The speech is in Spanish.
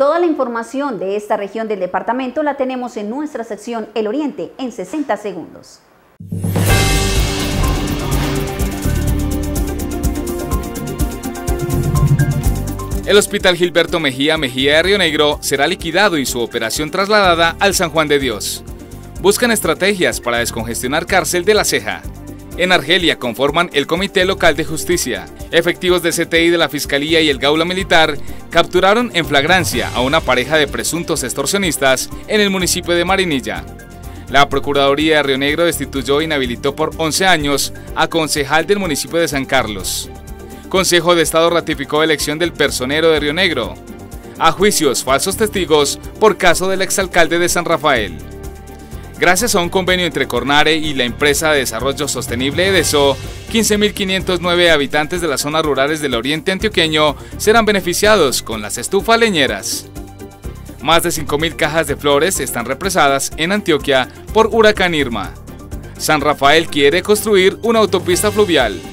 Toda la información de esta región del departamento la tenemos en nuestra sección El Oriente en 60 segundos. El Hospital Gilberto Mejía de Río Negro será liquidado y su operación trasladada al San Juan de Dios. Buscan estrategias para descongestionar cárcel de La Ceja. En Argelia conforman el Comité Local de Justicia. Efectivos del CTI de la Fiscalía y el Gaula Militar capturaron en flagrancia a una pareja de presuntos extorsionistas en el municipio de Marinilla. La Procuraduría de Río Negro destituyó e inhabilitó por 11 años a concejal del municipio de San Carlos. Consejo de Estado ratificó elección del personero de Río Negro. A juicios falsos testigos por caso del exalcalde de San Rafael. Gracias a un convenio entre Cornare y la empresa de desarrollo sostenible EDESO, 15.509 habitantes de las zonas rurales del oriente antioqueño serán beneficiados con las estufas leñeras. Más de 5.000 cajas de flores están represadas en Antioquia por huracán Irma. San Rafael quiere construir una autopista fluvial.